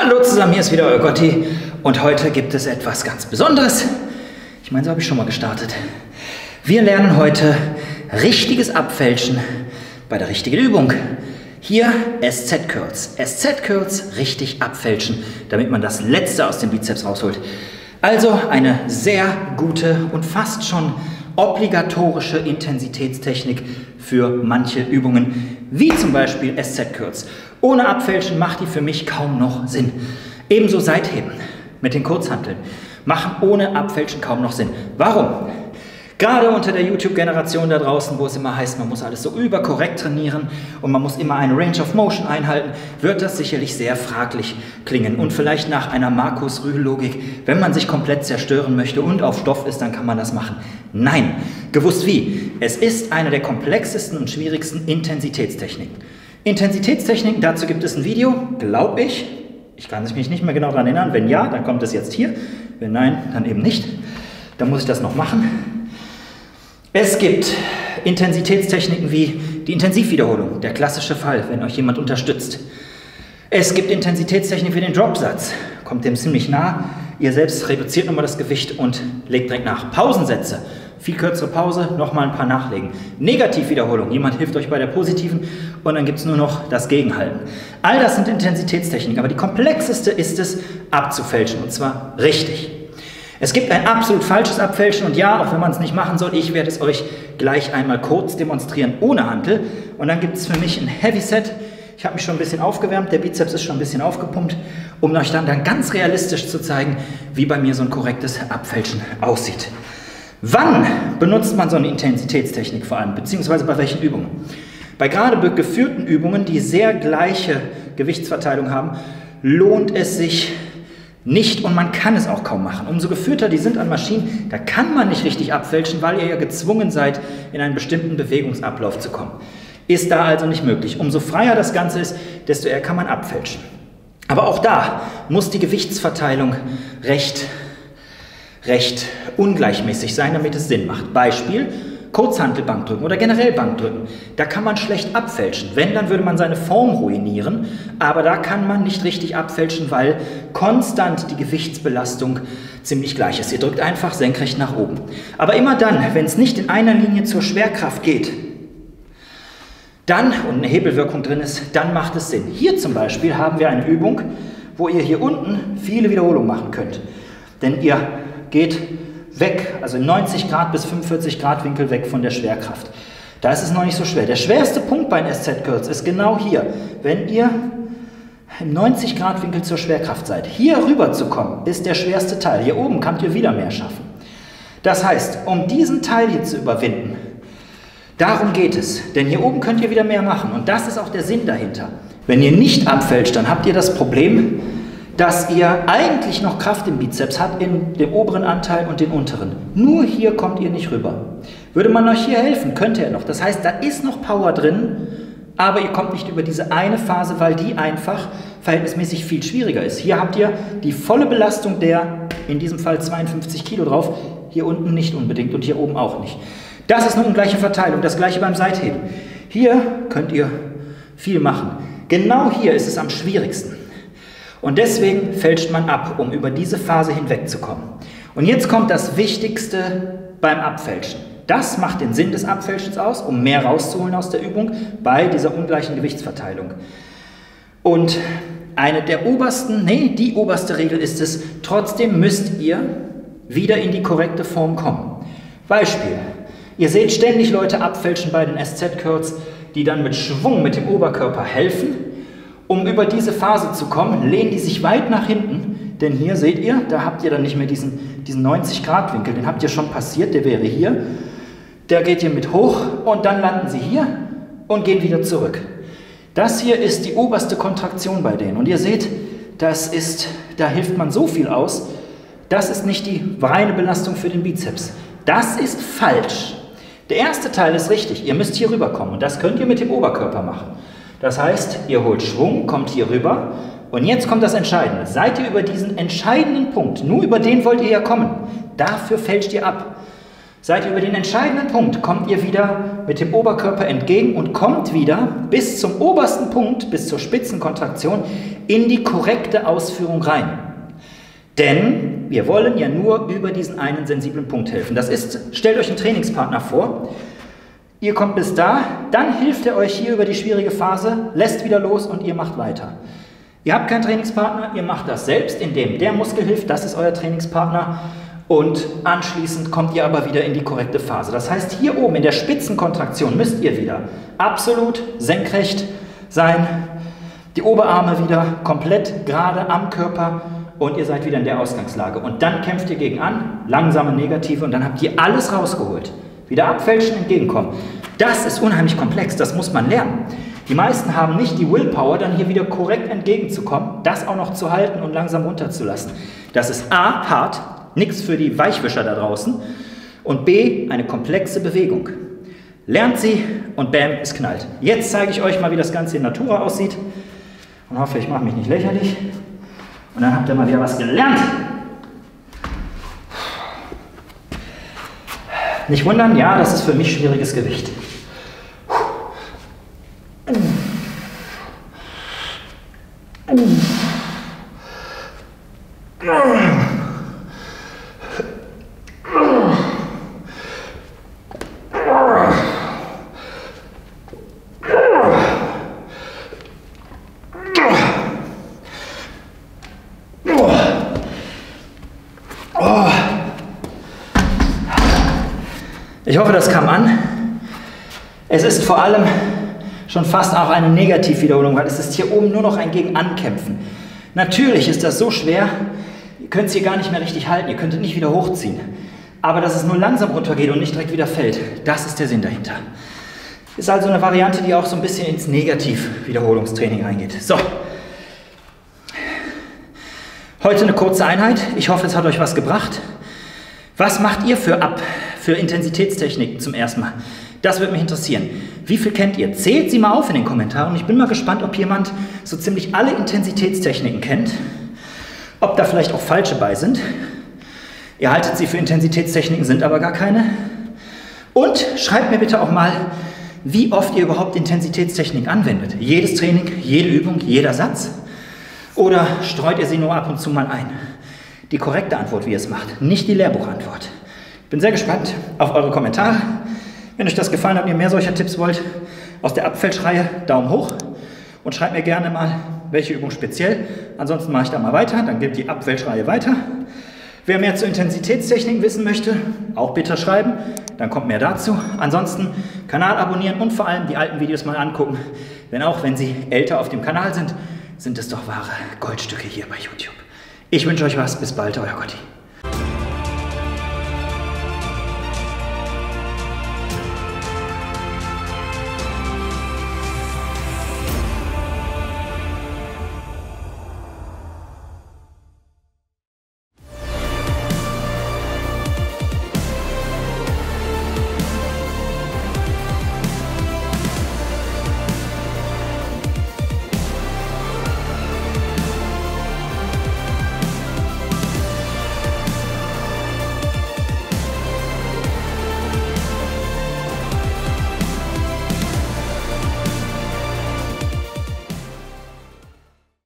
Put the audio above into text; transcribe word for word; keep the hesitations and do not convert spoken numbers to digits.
Hallo zusammen, hier ist wieder euer Gotti und heute gibt es etwas ganz Besonderes. Ich meine, so habe ich schon mal gestartet. Wir lernen heute richtiges Abfälschen bei der richtigen Übung. Hier S Z-Curls. S Z-Curls richtig abfälschen, damit man das Letzte aus dem Bizeps rausholt. Also eine sehr gute und fast schon obligatorische Intensitätstechnik für manche Übungen, wie zum Beispiel S Z-Curls. Ohne Abfälschen macht die für mich kaum noch Sinn. Ebenso Seitheben mit den Kurzhanteln machen ohne Abfälschen kaum noch Sinn. Warum? Gerade unter der YouTube-Generation da draußen, wo es immer heißt, man muss alles so überkorrekt trainieren und man muss immer eine Range of Motion einhalten, wird das sicherlich sehr fraglich klingen. Und vielleicht nach einer Markus-Rühl-Logik, wenn man sich komplett zerstören möchte und auf Stoff ist, dann kann man das machen. Nein, gewusst wie. Es ist eine der komplexesten und schwierigsten Intensitätstechniken. Intensitätstechniken, dazu gibt es ein Video, glaube ich. Ich kann mich nicht mehr genau daran erinnern. Wenn ja, dann kommt es jetzt hier. Wenn nein, dann eben nicht. Dann muss ich das noch machen. Es gibt Intensitätstechniken wie die Intensivwiederholung, der klassische Fall, wenn euch jemand unterstützt. Es gibt Intensitätstechniken wie den Dropsatz, kommt dem ziemlich nah. Ihr selbst reduziert nochmal das Gewicht und legt direkt nach. Pausensätze, viel kürzere Pause, nochmal ein paar nachlegen. Negativwiederholung, jemand hilft euch bei der positiven und dann gibt es nur noch das Gegenhalten. All das sind Intensitätstechniken, aber die komplexeste ist es abzufälschen und zwar richtig. Es gibt ein absolut falsches Abfälschen und ja, auch wenn man es nicht machen soll, ich werde es euch gleich einmal kurz demonstrieren ohne Hantel. Und dann gibt es für mich ein Heavy Set. Ich habe mich schon ein bisschen aufgewärmt, der Bizeps ist schon ein bisschen aufgepumpt, um euch dann, dann ganz realistisch zu zeigen, wie bei mir so ein korrektes Abfälschen aussieht. Wann benutzt man so eine Intensitätstechnik vor allem, beziehungsweise bei welchen Übungen? Bei gerade geführten Übungen, die sehr gleiche Gewichtsverteilung haben, lohnt es sich nicht und man kann es auch kaum machen. Umso geführter die sind an Maschinen, da kann man nicht richtig abfälschen, weil ihr ja gezwungen seid, in einen bestimmten Bewegungsablauf zu kommen. Ist da also nicht möglich. Umso freier das Ganze ist, desto eher kann man abfälschen. Aber auch da muss die Gewichtsverteilung recht, recht ungleichmäßig sein, damit es Sinn macht. Beispiel: Kurzhantelbankdrücken oder generell Bankdrücken. Da kann man schlecht abfälschen. Wenn, dann würde man seine Form ruinieren. Aber da kann man nicht richtig abfälschen, weil konstant die Gewichtsbelastung ziemlich gleich ist. Ihr drückt einfach senkrecht nach oben. Aber immer dann, wenn es nicht in einer Linie zur Schwerkraft geht, dann, und eine Hebelwirkung drin ist, dann macht es Sinn. Hier zum Beispiel haben wir eine Übung, wo ihr hier unten viele Wiederholungen machen könnt. Denn ihr geht weg, also neunzig Grad bis fünfundvierzig Grad Winkel weg von der Schwerkraft. Da ist es noch nicht so schwer. Der schwerste Punkt bei den S Z-Curls ist genau hier. Wenn ihr im neunzig Grad Winkel zur Schwerkraft seid, hier rüber zu kommen, ist der schwerste Teil. Hier oben könnt ihr wieder mehr schaffen. Das heißt, um diesen Teil hier zu überwinden, darum geht es. Denn hier oben könnt ihr wieder mehr machen. Und das ist auch der Sinn dahinter. Wenn ihr nicht abfälscht, dann habt ihr das Problem, dass ihr eigentlich noch Kraft im Bizeps habt, in dem oberen Anteil und den unteren. Nur hier kommt ihr nicht rüber. Würde man euch hier helfen, könnte er noch. Das heißt, da ist noch Power drin, aber ihr kommt nicht über diese eine Phase, weil die einfach verhältnismäßig viel schwieriger ist. Hier habt ihr die volle Belastung der, in diesem Fall zweiundfünfzig Kilo drauf, hier unten nicht unbedingt und hier oben auch nicht. Das ist eine ungleiche Verteilung, das gleiche beim Seitheben. Hier könnt ihr viel machen. Genau hier ist es am schwierigsten. Und deswegen fälscht man ab, um über diese Phase hinwegzukommen. Und jetzt kommt das Wichtigste beim Abfälschen. Das macht den Sinn des Abfälschens aus, um mehr rauszuholen aus der Übung bei dieser ungleichen Gewichtsverteilung. Und eine der obersten, nee, die oberste Regel ist es, trotzdem müsst ihr wieder in die korrekte Form kommen. Beispiel: Ihr seht ständig Leute abfälschen bei den S Z-Curls, die dann mit Schwung mit dem Oberkörper helfen. Um über diese Phase zu kommen, lehnen die sich weit nach hinten, denn hier seht ihr, da habt ihr dann nicht mehr diesen, diesen neunzig Grad Winkel, den habt ihr schon passiert, der wäre hier. Der geht ihr mit hoch und dann landen sie hier und gehen wieder zurück. Das hier ist die oberste Kontraktion bei denen und ihr seht, das ist, da hilft man so viel aus, das ist nicht die reine Belastung für den Bizeps. Das ist falsch. Der erste Teil ist richtig, ihr müsst hier rüberkommen und das könnt ihr mit dem Oberkörper machen. Das heißt, ihr holt Schwung, kommt hier rüber und jetzt kommt das Entscheidende. Seid ihr über diesen entscheidenden Punkt, nur über den wollt ihr ja kommen, dafür fälscht ihr ab. Seid ihr über den entscheidenden Punkt, kommt ihr wieder mit dem Oberkörper entgegen und kommt wieder bis zum obersten Punkt, bis zur Spitzenkontraktion, in die korrekte Ausführung rein. Denn wir wollen ja nur über diesen einen sensiblen Punkt helfen. Das ist, stellt euch einen Trainingspartner vor, ihr kommt bis da, dann hilft er euch hier über die schwierige Phase, lässt wieder los und ihr macht weiter. Ihr habt keinen Trainingspartner, ihr macht das selbst, indem der Muskel hilft, das ist euer Trainingspartner. Und anschließend kommt ihr aber wieder in die korrekte Phase. Das heißt, hier oben in der Spitzenkontraktion müsst ihr wieder absolut senkrecht sein, die Oberarme wieder komplett gerade am Körper und ihr seid wieder in der Ausgangslage. Und dann kämpft ihr gegen an, langsame Negative und dann habt ihr alles rausgeholt. Wieder abfälschen, entgegenkommen. Das ist unheimlich komplex, das muss man lernen. Die meisten haben nicht die Willpower, dann hier wieder korrekt entgegenzukommen, das auch noch zu halten und langsam runterzulassen. Das ist A, hart, nichts für die Weichwischer da draußen und B, eine komplexe Bewegung. Lernt sie und bam, es knallt. Jetzt zeige ich euch mal, wie das Ganze in Natura aussieht und hoffe, ich mache mich nicht lächerlich. Und dann habt ihr mal wieder was gelernt. Nicht wundern, ja, das ist für mich schwieriges Gewicht. Ich hoffe, das kam an. Es ist vor allem schon fast auch eine Negativwiederholung, weil es ist hier oben nur noch ein Gegen-Ankämpfen. Natürlich ist das so schwer, ihr könnt es hier gar nicht mehr richtig halten, ihr könntet nicht wieder hochziehen. Aber dass es nur langsam runtergeht und nicht direkt wieder fällt, das ist der Sinn dahinter. Ist also eine Variante, die auch so ein bisschen ins Negativ-Wiederholungstraining reingeht. So. Heute eine kurze Einheit. Ich hoffe, es hat euch was gebracht. Was macht ihr für Ab, für Intensitätstechniken zum ersten Mal? Das würde mich interessieren. Wie viel kennt ihr? Zählt sie mal auf in den Kommentaren. Ich bin mal gespannt, ob jemand so ziemlich alle Intensitätstechniken kennt. Ob da vielleicht auch falsche bei sind. Ihr haltet sie für Intensitätstechniken, sind aber gar keine. Und schreibt mir bitte auch mal, wie oft ihr überhaupt Intensitätstechniken anwendet. Jedes Training, jede Übung, jeder Satz. Oder streut ihr sie nur ab und zu mal ein? Die korrekte Antwort, wie ihr es macht, nicht die Lehrbuchantwort. Ich bin sehr gespannt auf eure Kommentare. Wenn euch das gefallen hat und ihr mehr solcher Tipps wollt, aus der Abfälschreihe Daumen hoch und schreibt mir gerne mal, welche Übung speziell. Ansonsten mache ich da mal weiter, dann geht die Abfälschreihe weiter. Wer mehr zu Intensitätstechniken wissen möchte, auch bitte schreiben, dann kommt mehr dazu. Ansonsten Kanal abonnieren und vor allem die alten Videos mal angucken, denn auch wenn sie älter auf dem Kanal sind, sind es doch wahre Goldstücke hier bei YouTube. Ich wünsche euch was, bis bald, euer Gotti.